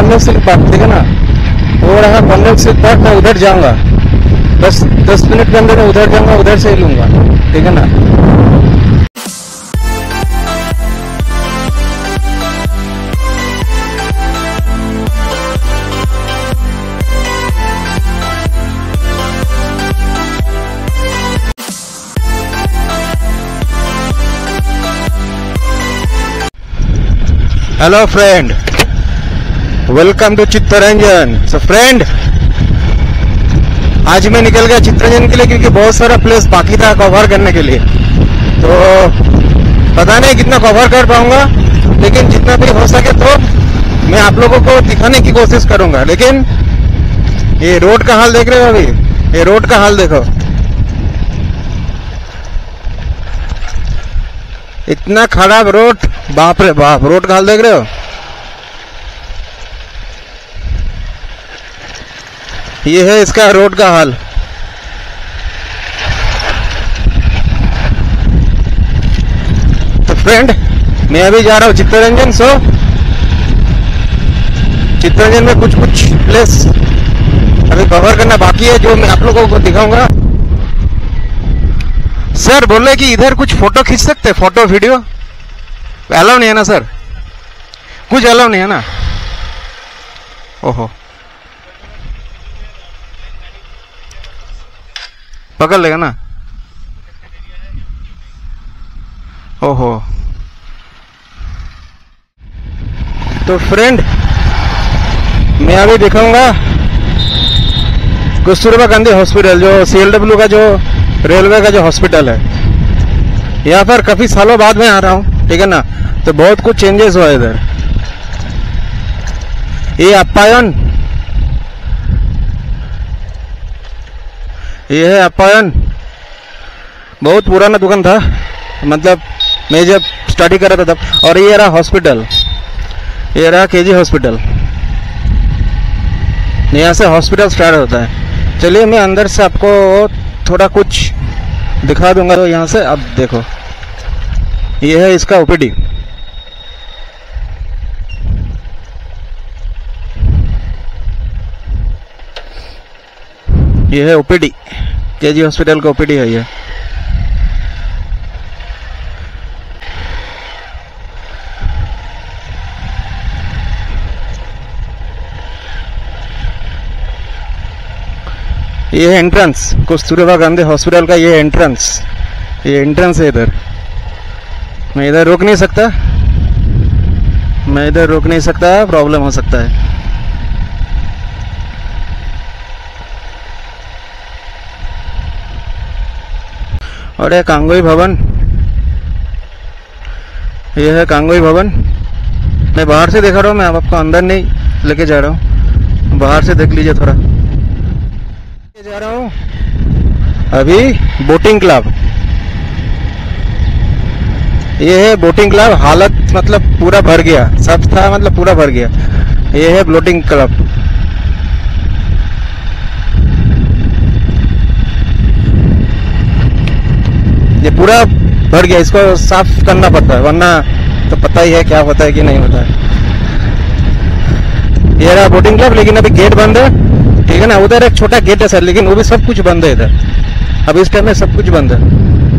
Kannauj silk park, ठीक है ना, वो रहा कन्नौज सिल्क पार्क। मैं उधर जाऊंगा, 10 मिनट के अंदर मैं उधर जाऊंगा, उधर से ही लूंगा, ठीक है ना। Hello friend, welcome to Chittaranjan. So friend, आज मैं निकल गया चित्तरंजन के लिए क्योंकि बहुत सारा प्लेस बाकी था कवर करने के लिए। तो पता नहीं कितना कवर कर पाऊंगा, लेकिन जितना भी हो सके तो मैं आप लोगों को दिखाने की कोशिश करूंगा। लेकिन ये रोड का हाल देख रहे हो, अभी ये रोड का हाल देखो, इतना खराब रोड, बाप रे बाप। रोड का हाल देख रहे हो, ये है इसका रोड का हाल। तो फ्रेंड, मैं अभी जा रहा हूँ चित्तरंजन। सो चित्तरंजन में कुछ प्लेस अभी कवर करना बाकी है, जो मैं आप लोगों को दिखाऊंगा। सर बोले कि इधर कुछ फोटो खींच सकते, फोटो वीडियो अलाउ नहीं है ना सर? कुछ अलाउ नहीं है ना? ओहो, पकड़ लेगा ना? ओहो। तो फ्रेंड, मैं अभी दिखाऊंगा कस्तूरबा गांधी हॉस्पिटल, जो CLW का जो रेलवे का जो हॉस्पिटल है। यहाँ पर काफी सालों बाद में आ रहा हूँ, ठीक है ना। तो बहुत कुछ चेंजेस हुआ इधर। ये अप्पायन, ये है अप्पायन, बहुत पुराना दुकान था, मतलब मैं जब स्टडी कर रहा था तब। और ये रहा हॉस्पिटल, ये रहा KG हॉस्पिटल। यहाँ से हॉस्पिटल स्टार्ट होता है। चलिए मैं अंदर से आपको थोड़ा कुछ दिखा दूंगा। तो यहाँ से अब देखो, ये है इसका OPD। ये है OPD, KG हॉस्पिटल का OPD है ये। ये है एंट्रेंस, कस्तूरबा गांधी हॉस्पिटल का। ये एंट्रेंस, ये एंट्रेंस है इधर। मैं इधर रोक नहीं सकता, मैं इधर रोक नहीं सकता, प्रॉब्लम हो सकता है। और ये कांगोई भवन, ये है कांगोई भवन। मैं बाहर से दिखा रहा हूँ, मैं आपको अंदर नहीं लेके जा रहा हूँ, बाहर से देख लीजिए थोड़ा। जा रहा हूँ अभी बोटिंग क्लब। ये है बोटिंग क्लब। हालत मतलब पूरा भर गया, सब था मतलब पूरा भर गया। ये है बोटिंग क्लब। ये पूरा भर गया, इसको साफ करना पड़ता है, वरना तो पता ही है क्या होता है कि नहीं होता है। ये रहा बोटिंग क्लब, लेकिन अभी गेट बंद है, ठीक है ना। उधर एक छोटा गेट है सर, लेकिन वो भी सब कुछ बंद है इधर। अब इस टाइम में सब कुछ बंद है।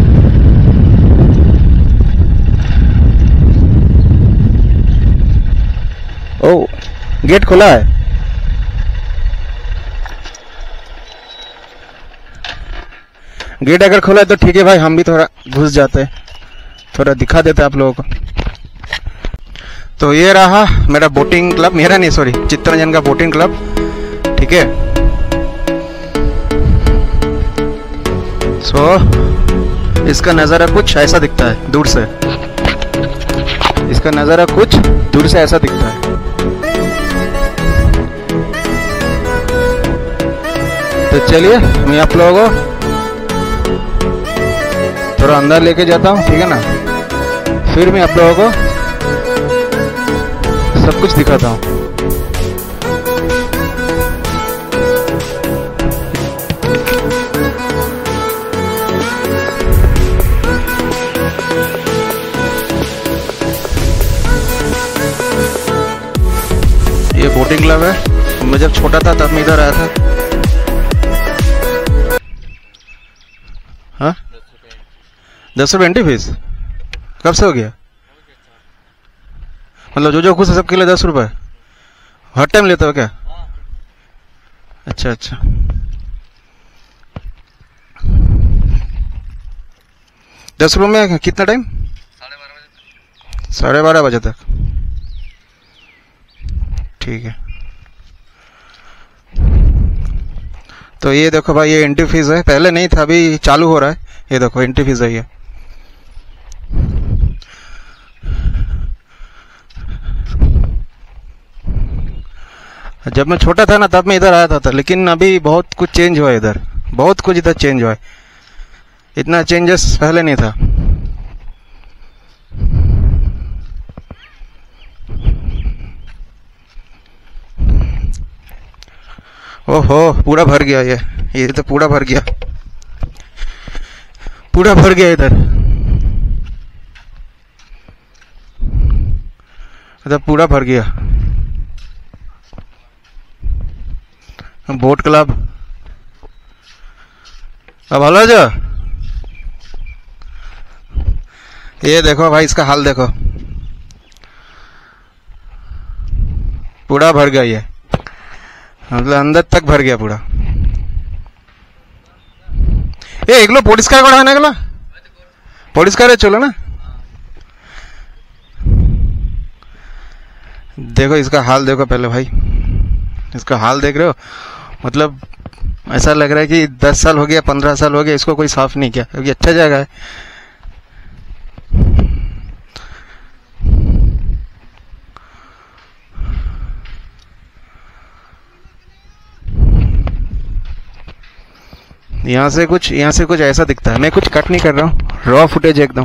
ओ, गेट खुला है। गेट अगर खुला है तो ठीक है भाई, हम भी थोड़ा घुस जाते, थोड़ा दिखा देते आप लोगों को। तो ये रहा मेरा बोटिंग क्लब, मेरा नहीं सॉरी, चित्तरंजन का बोटिंग क्लब, ठीक है। सो इसका नज़ारा कुछ ऐसा दिखता है दूर से, इसका नज़ारा कुछ दूर से ऐसा दिखता है। तो चलिए मैं आप लोगों को थोड़ा अंदर लेके जाता हूँ, ठीक है ना। फिर मैं आप लोगों को सब कुछ दिखाता हूँ। ये बोटिंग क्लब है। मैं जब छोटा था तब मैं इधर आया था। हाँ 10 रुपये एंट्री फीस कब से हो गया? मतलब जो खुश है सबके लिए 10 रुपये हर टाइम लेते हो क्या? अच्छा अच्छा। ₹10 में कितना टाइम? 12:30 बजे तक। ठीक है। तो ये देखो भाई, ये एंट्री फीस है, पहले नहीं था, अभी चालू हो रहा है। ये देखो एंट्री फीस है ये। जब मैं छोटा था ना तब मैं इधर आया था, लेकिन अभी बहुत कुछ चेंज हुआ है इधर, बहुत कुछ इधर चेंज हुआ है। इतना चेंजेस पहले नहीं था। ओहो पूरा भर गया ये तो पूरा भर गया, पूरा भर गया इधर, पूरा भर गया। बोट क्लब अब हलो जो, ये देखो भाई इसका हाल देखो, पूरा भर गया ये, मतलब अंदर तक भर गया पूरा। ये एक लो पुलिस कार को आने गला, पुलिस कार चलो ना। देखो इसका हाल देखो पहले भाई, इसका हाल देख रहे हो, मतलब ऐसा लग रहा है कि 10 साल हो गया 15 साल हो गया इसको कोई साफ नहीं किया, क्योंकि अच्छा जगह है। यहाँ से कुछ ऐसा दिखता है। मैं कुछ कट नहीं कर रहा हूँ, रॉ फुटेज एकदम।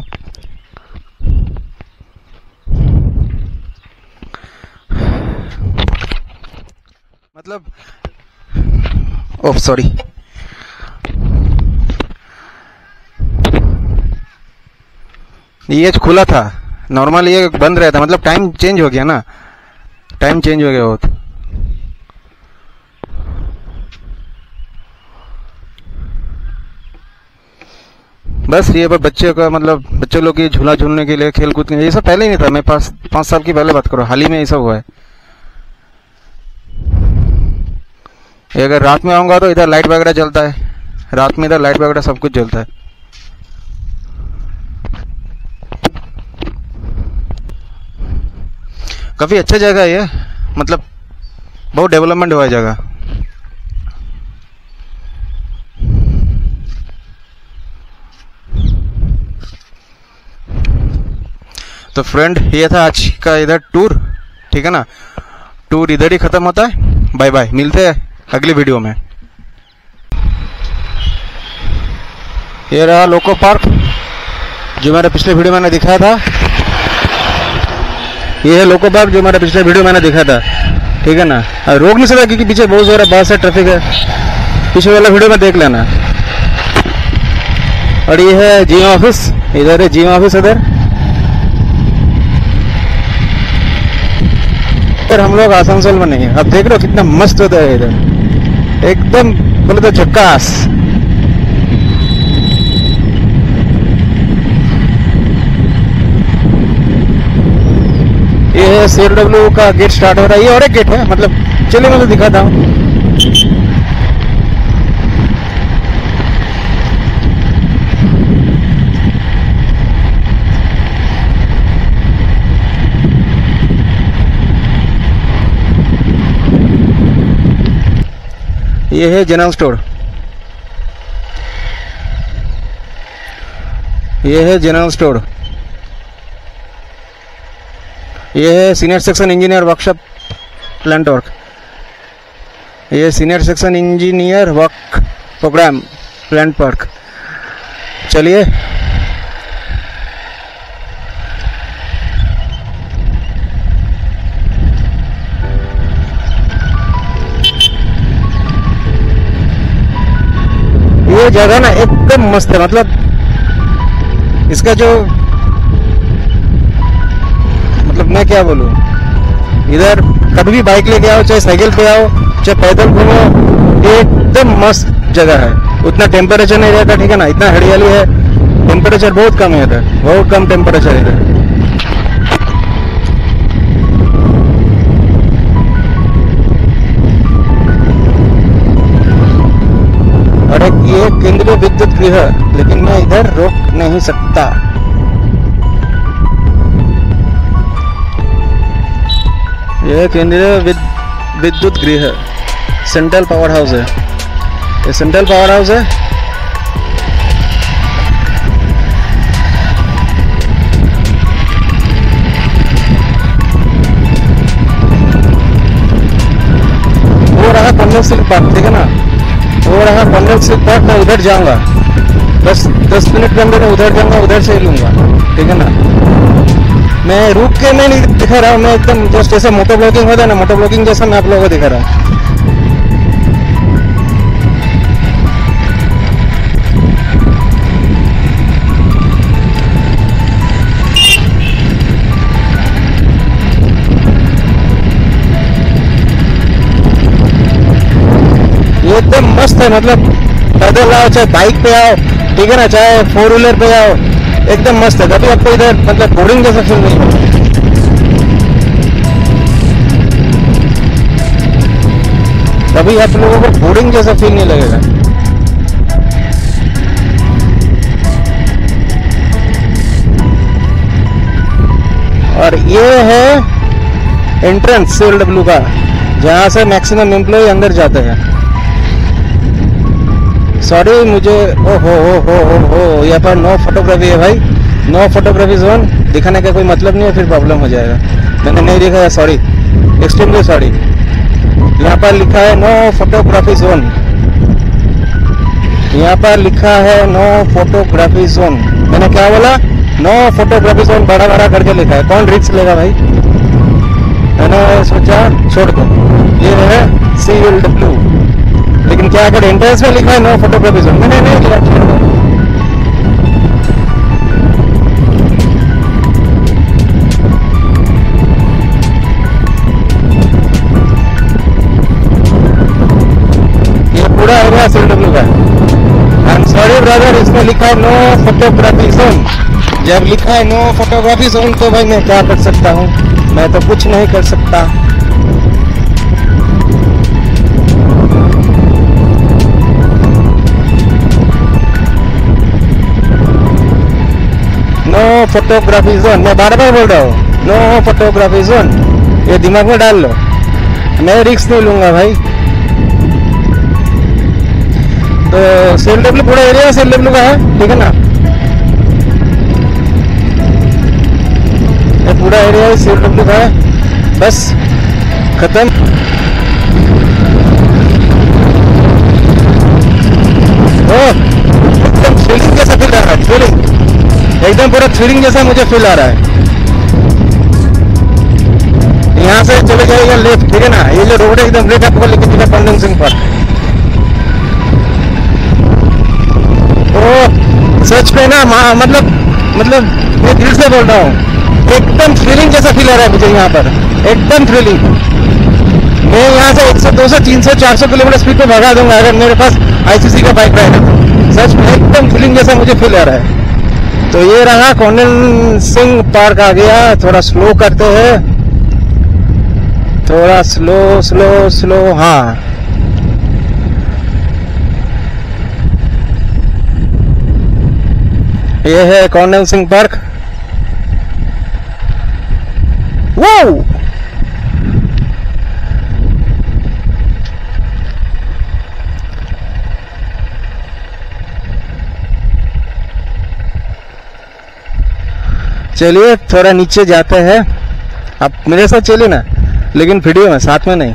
मतलब ओह सॉरी, ये खुला था, नॉर्मल ये बंद रहता, मतलब टाइम चेंज हो गया ना, टाइम चेंज हो गया बहुत। बस ये पर बच्चे का, मतलब बच्चे लोग की झूला झूलने के लिए, खेल कूद के लिए, ये सब पहले ही नहीं था। मैं 5 साल की पहले बात करो, हाल ही में ये सब हुआ है। ये अगर रात में आऊंगा तो इधर लाइट वगैरह जलता है, रात में इधर लाइट वगैरह सब कुछ जलता है। काफी अच्छा जगह है ये, मतलब बहुत डेवलपमेंट हुआ है जगह। तो फ्रेंड ये था आज का इधर टूर, ठीक है ना। टूर इधर ही खत्म होता है। बाय बाय, मिलते हैं अगली वीडियो में। ये रहा लोको पार्क जो मेरे पिछले वीडियो मैंने दिखाया था। ये है लोको पार्क जो मेरे पिछले वीडियो मैंने दिखाया था, ठीक है ना। रोक नहीं सकता क्योंकि पीछे बहुत ज़्यादा बस है, ट्रैफिक है। पीछे वाला वीडियो में देख लेना। और ये है जीएम ऑफिस, इधर है जीएम ऑफिस इधर। हम लोग आसनसोल में नहीं है। अब देख रहे हो कितना मस्त होता है इधर, एकदम बोले तो झक्कास। ये है CLW का गेट स्टार्ट हो रहा है। ये और एक गेट है, मतलब चलिए मैं तो दिखाता हूँ। ये है जनरल स्टोर, ये है जनरल स्टोर। ये है senior section engineer workshop plant work. ये senior section engineer work programme plant work. चलिए ये जगह ना एकदम मस्त है, मतलब इसका जो, मतलब मैं क्या बोलूं, इधर कभी भी बाइक लेके आओ, चाहे साइकिल पे आओ, चाहे पैदल घूमो, एकदम मस्त जगह है। उतना टेम्परेचर नहीं रहता, ठीक है ना, इतना हरियाली है, टेम्परेचर बहुत कम है इधर, बहुत कम टेम्परेचर इधर। और ये केंद्रीय विद्युत गृह, लेकिन मैं इधर रोक नहीं सकता। यह केंद्रीय विद्युत गृह सेंट्रल पावर हाउस है, ये सेंट्रल पावर हाउस है। वो रहा कॉर्नर सिल्क पार्क, ठीक है ना, वो रहा कॉर्नर सिल्क पार्क। मैं उधर जाऊंगा, बस 10 मिनट के अंदर उधर जाऊंगा, उधर से लूंगा, ठीक है ना। मैं रुक के मैं नहीं दिखा रहा हूँ, मैं एकदम जस्ट जैसा मोटो ब्लॉगिंग होता है ना, मोटो ब्लॉगिंग जैसा मैं आप लोगों को दिखा रहा हूँ। ये एकदम मस्त है, मतलब पैदल आओ, चाहे बाइक पे आओ, ठीक है ना, चाहे 4 व्हीलर पे आओ, एकदम मस्त है। कभी आपको इधर मतलब बोरिंग जैसा फील नहीं होगा। कभी आप लोगों को बोरिंग जैसा फील नहीं लगेगा। और ये है एंट्रेंस CLW का, जहां से मैक्सिमम एम्प्लॉय अंदर जाते हैं। सॉरी, मुझे ओ यहाँ पर नो फोटोग्राफी है भाई, नो फोटोग्राफी जोन दिखाने का कोई मतलब नहीं है, फिर प्रॉब्लम हो जाएगा। मैंने नहीं देखा है, सॉरी, एक्सट्रीमली सॉरी। यहाँ पर लिखा है नो फोटोग्राफी जोन, यहाँ पर लिखा है नो फोटोग्राफी जोन। मैंने क्या बोला? नो फोटोग्राफी जोन बड़ा बड़ा करके लिखा है, कौन रिस्क लेगा भाई। मैंने सोचा छोड़ दो, ये है CLW, लेकिन क्या अगर एंट्रेंस में लिखा है नो फोटोग्राफी जोन, मैंने नहीं लिखा, छोड़ दो। ये पूरा एरिया CLW का है। आई एम सॉरी ब्रदर, इसमें लिखा है नो फोटोग्राफी जोन। जब लिखा है नो फोटोग्राफी जोन तो भाई मैं क्या कर सकता हूँ, मैं तो कुछ नहीं कर सकता। नो फोटोग्राफी जोन, मैं बार बार बोल रहा हूँ, नो फोटोग्राफी जोन, ये दिमाग में डाल लो, मैं रिस्क नहीं लूंगा भाई। तो CLW पूरा एरिया CLW का है, ठीक है ना, ये पूरा एरिया CLW का है, बस खत्म। एकदम थ्रिलिंग जैसा फील आ रहा है, थ्रिलिंग, एकदम पूरा थ्रिलिंग जैसा मुझे फील आ रहा है। यहाँ से चले जाएगा लेफ्ट, ठीक है ना, ये जो रोड है एकदम लेफ्ट आपको लेके चलेगा कॉर्नर सिल्क पार्क। तो सच में ना मतलब मैं दिल से बोल रहा हूँ, एकदम थ्रिलिंग जैसा फील आ रहा है मुझे यहाँ पर, एकदम थ्रिलिंग। मैं यहाँ से 100, 200, 300, 400 किलोमीटर स्पीड पे भगा दूंगा अगर मेरे पास ICC का बाइक रहेगा। सच में एकदम थ्रिलिंग जैसा मुझे फील आ रहा है। तो ये रहा कॉर्नर सिंह पार्क आ गया। थोड़ा स्लो करते हैं, थोड़ा स्लो स्लो स्लो। हाँ, ये है कॉर्नर सिंह पार्क। वो चलिए थोड़ा नीचे जाते हैं, आप मेरे साथ चलिए ना, लेकिन वीडियो में, साथ में नहीं।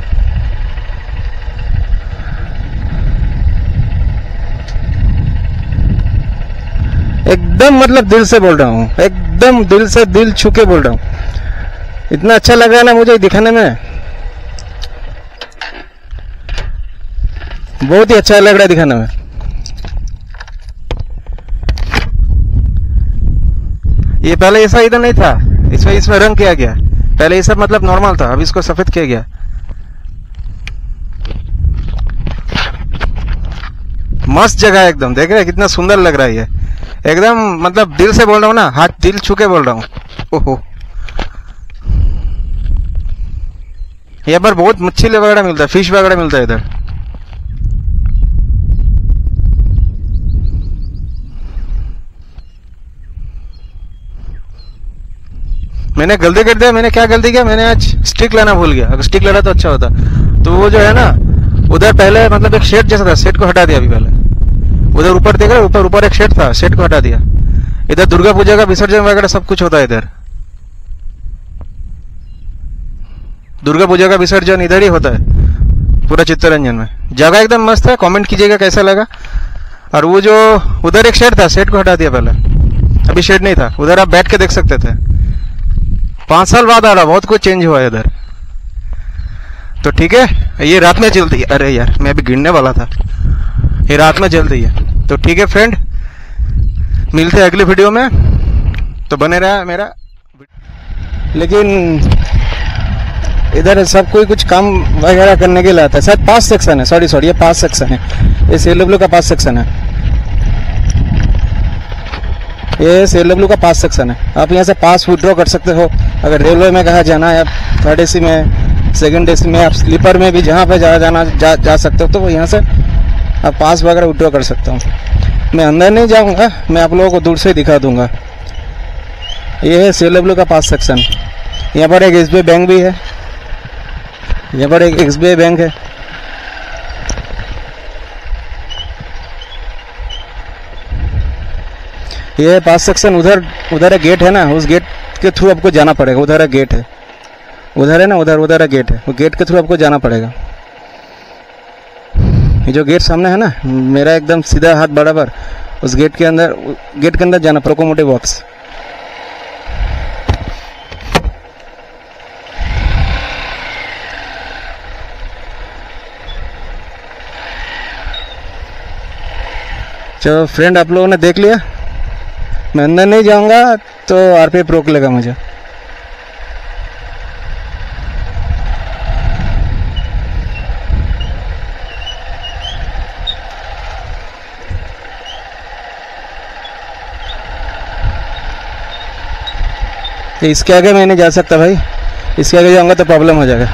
एकदम मतलब दिल से बोल रहा हूँ, एकदम दिल से दिल छू के बोल रहा हूँ। इतना अच्छा लग रहा है ना मुझे दिखाने में, बहुत ही अच्छा लग रहा है दिखाने में। ये पहले ऐसा इधर नहीं था, इसमें रंग किया गया। पहले ये सब मतलब नॉर्मल था, अब इसको सफेद किया गया। मस्त जगह है एकदम। देख रहे हैं कितना सुंदर लग रहा है ये, एकदम मतलब दिल से बोल रहा हूँ ना, हाथ दिल छू के बोल रहा हूँ। ओहो, यहाँ पर बहुत मछली वगैरह मिलता है, फिश वगैरह मिलता है इधर। मैंने गलती कर दिया। मैंने क्या गलती किया, मैंने आज स्टिक लाना भूल गया। अगर स्टिक लाना तो अच्छा होता। तो वो जो है ना, उधर पहले मतलब एक शेड जैसा था, शेड को हटा दिया अभी पहले। उधर ऊपर देख रहे, ऊपर एक शेड था, शेड को हटा दिया। इधर दुर्गा पूजा का विसर्जन वगैरह सब कुछ होता है इधर। दुर्गा पूजा का विसर्जन इधर ही होता है पूरा चित्तरंजन में। जगह एकदम मस्त है, कमेंट कीजिएगा कैसा लगा। और वो जो उधर एक शेड था, शेड को हटा दिया पहले, अभी शेड नहीं था, उधर आप बैठ के देख सकते थे। 5 साल बाद आ रहा, बहुत कुछ चेंज हुआ है इधर। तो ठीक है, ये रात में चलती है। अरे यार, मैं अभी गिरने वाला था। ये रात में चलती है। तो ठीक है फ्रेंड, मिलते हैं अगली वीडियो में। तो बने रहा मेरा। लेकिन इधर सब कोई कुछ काम वगैरह करने के लिए आता है। शायद पास सेक्शन है, सॉरी ये पास सेक्शन है, ये CLW का पास सेक्शन है। ये CLW का पास सेक्शन है। आप यहाँ से पास विड्रॉ कर सकते हो। अगर रेलवे में कहाँ जाना है, आप 3rd AC में, 2nd AC में, आप स्लीपर में भी जहाँ पे जा सकते हो, तो यहाँ से आप पास वगैरह विड्रॉ कर सकते हो। मैं अंदर नहीं जाऊँगा, मैं आप लोगों को दूर से ही दिखा दूंगा। ये है CLW का पास सेक्शन। यहाँ पर एक SBI बैंक भी है, यहाँ पर एक SBI बैंक है। ये पास सेक्शन। उधर एक गेट है ना, उस गेट के थ्रू आपको जाना पड़ेगा। उधर एक गेट है, उधर है ना, उधर एक गेट है, वो गेट के थ्रू आपको जाना पड़ेगा। ये जो गेट सामने है ना, मेरा एकदम सीधा हाथ बराबर, उस गेट के अंदर जाना, लोकोमोटिव वर्क्स। चलो फ्रेंड, आप लोगों ने देख लिया। मैं अंदर नहीं जाऊंगा तो RPF रोक लेगा मुझे। तो इसके आगे मैं नहीं जा सकता भाई, इसके आगे जाऊंगा तो प्रॉब्लम हो जाएगा।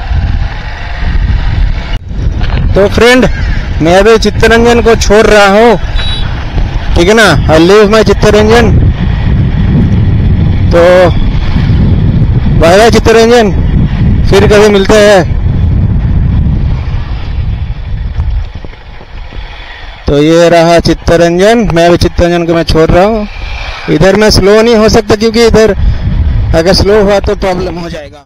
तो फ्रेंड, मैं अभी चित्तरंजन को छोड़ रहा हूँ, ठीक है ना। I leave my Chittaranjan. तो बाय बाय चित्तरंजन, फिर कभी मिलते हैं। तो ये रहा चित्तरंजन। मैं अभी चित्तरंजन को मैं छोड़ रहा हूँ। इधर मैं स्लो नहीं हो सकता, क्योंकि इधर अगर स्लो हुआ तो प्रॉब्लम हो जाएगा।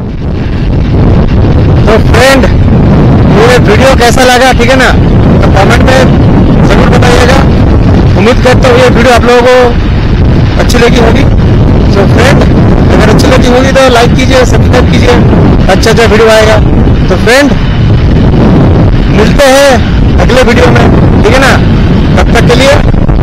तो फ्रेंड, ये वीडियो कैसा लगा, ठीक है ना, तो कमेंट में जरूर बताइएगा। उम्मीद करता हूँ ये वीडियो आप लोगों को अच्छी लगी होगी। तो फ्रेंड, अगर अच्छी लगी होगी तो लाइक कीजिए, सब्सक्राइब कीजिए, अच्छा वीडियो आएगा। तो फ्रेंड, मिलते हैं अगले वीडियो में, ठीक है ना। तब तक के लिए